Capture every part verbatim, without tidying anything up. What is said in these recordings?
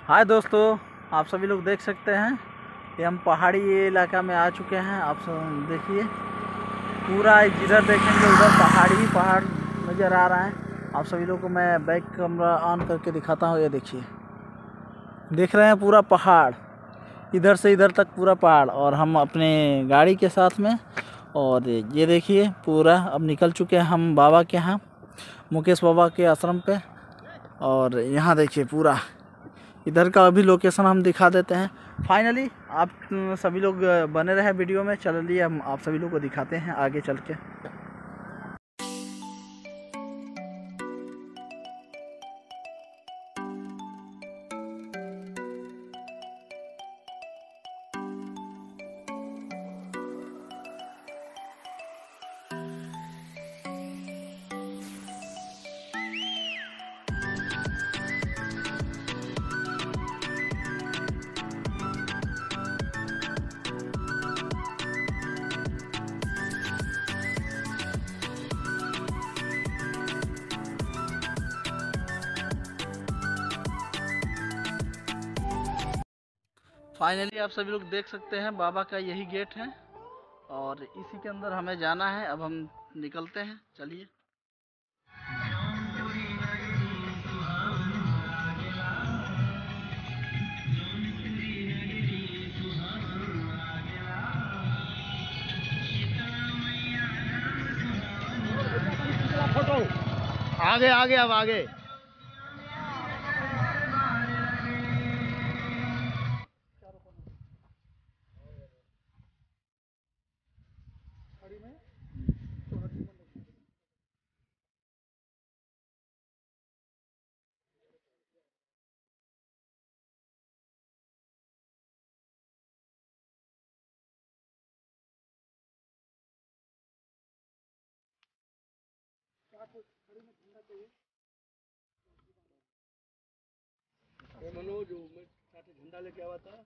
हाय दोस्तों, आप सभी लोग देख सकते हैं कि हम पहाड़ी इलाका में आ चुके हैं। आप सब देखिए, पूरा जिधर देखेंगे उधर पहाड़ी ही पहाड़ नज़र आ रहा है। आप सभी लोग को मैं बैक कैमरा ऑन करके दिखाता हूँ। ये देखिए, देख रहे हैं पूरा पहाड़, इधर से इधर तक पूरा पहाड़, और हम अपने गाड़ी के साथ में। और ये देखिए पूरा अब निकल चुके हैं हम बाबा के यहाँ, मुकेश बाबा के आश्रम पे। और यहाँ देखिए पूरा इधर का अभी लोकेशन हम दिखा देते हैं। फाइनली आप सभी लोग बने रहे वीडियो में। चलिए हम आप सभी लोग को दिखाते हैं आगे चल के। फाइनली आप सभी लोग देख सकते हैं बाबा का यही गेट है, और इसी के अंदर हमें जाना है। अब हम निकलते हैं, चलिए। फोटो आगे आगे अब आगे मनोज झंडा लेके आवा था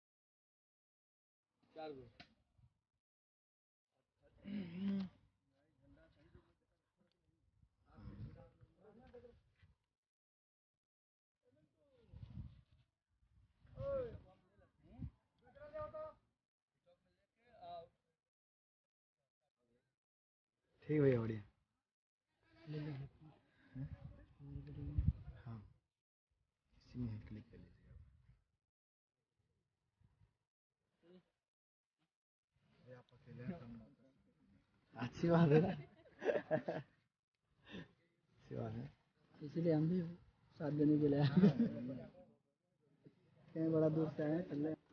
चार गो। ठीक भैया, बढ़िया। हाँ, इसी में क्लिक कर लीजिए। अच्छी बात है ना। अच्छी बात है, इसीलिए हम भी साथ देने के लिए आए। कहीं बड़ा दूर से आए, चल रहे।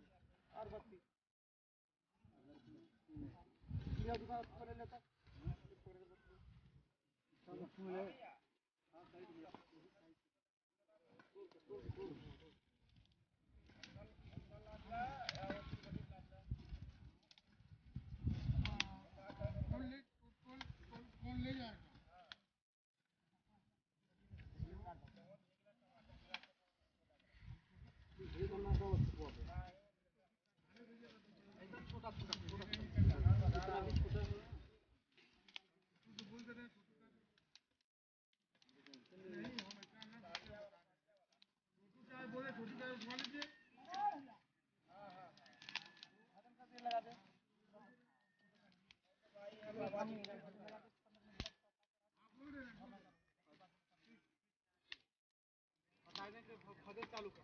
चालू कर।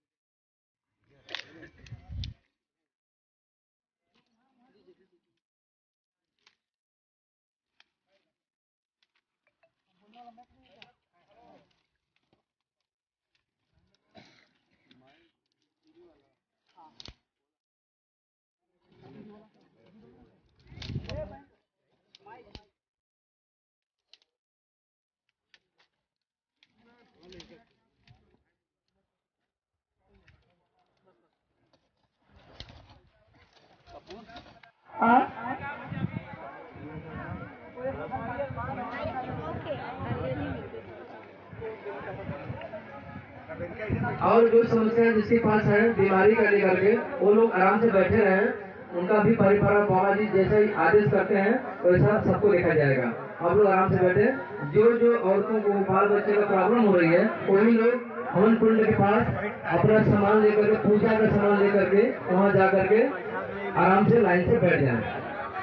और जो समस्या जिसके पास है बीमारी का लेकर के, वो लोग आराम से बैठे रहें। उनका भी परिवार बाबा जी जैसे ही आदेश करते हैं वैसा सबको देखा जाएगा। आप लोग आराम से बैठे। जो जो औरतों को बाल बच्चे का प्रॉब्लम हो रही है वही लोग हवन कुंड के पास अपना सामान लेकर के, पूजा का सामान लेकर के वहाँ जा करके आराम से लाइन से बैठ जाए।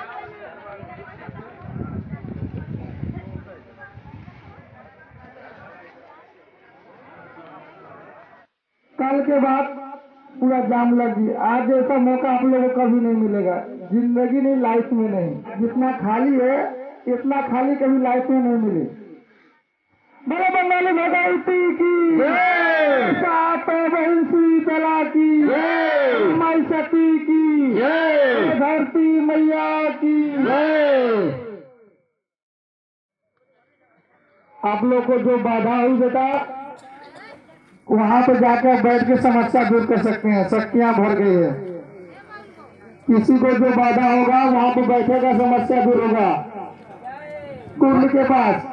कल के बाद पूरा जाम लग गई। आज जैसा मौका आप लोगों को कभी नहीं मिलेगा, जिंदगी नहीं, लाइफ में नहीं। जितना खाली है इतना खाली कभी लाइफ में नहीं मिली। बड़े बंगाली भगवती की सात बहन शीतला की माई सती की धरती मैया की। आप लोग को जो बाधा हुई बेटा, वहां पे जाकर बैठ के समस्या दूर कर सकते हैं। शक्तियां भर गई है। किसी को जो बाधा होगा वहां पे बैठेगा, समस्या दूर होगा। कुंड के पास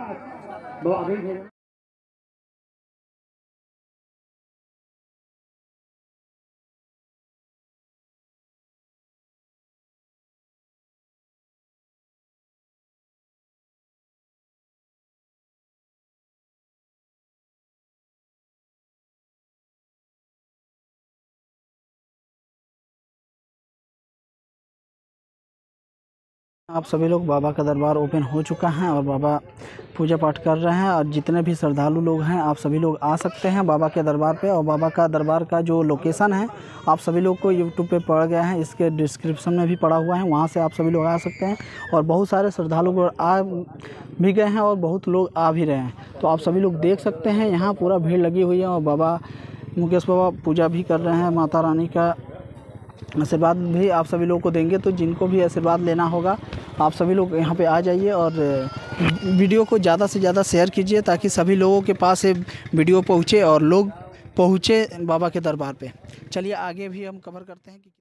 आप सभी लोग, बाबा का दरबार ओपन हो चुका है और बाबा पूजा पाठ कर रहे हैं। और जितने भी श्रद्धालु लोग हैं आप सभी लोग आ सकते हैं बाबा के दरबार पे। और बाबा का दरबार का जो लोकेशन है आप सभी लोग को यूट्यूब पे पड़ गया है, इसके डिस्क्रिप्शन में भी पड़ा हुआ है, वहाँ से आप सभी लोग आ सकते हैं। और बहुत सारे श्रद्धालु आ भी गए हैं और बहुत लोग आ भी रहे हैं, तो आप सभी लोग देख सकते हैं यहाँ पूरा भीड़ लगी हुई है। और बाबा मुकेश बाबा पूजा भी कर रहे हैं, माता रानी का आशीर्वाद भी आप सभी लोगों को देंगे। तो जिनको भी आशीर्वाद लेना होगा आप सभी लोग यहाँ पे आ जाइए और वीडियो को ज़्यादा से ज़्यादा शेयर कीजिए ताकि सभी लोगों के पास ये वीडियो पहुँचे और लोग पहुँचे बाबा के दरबार पे। चलिए आगे भी हम कवर करते हैं कि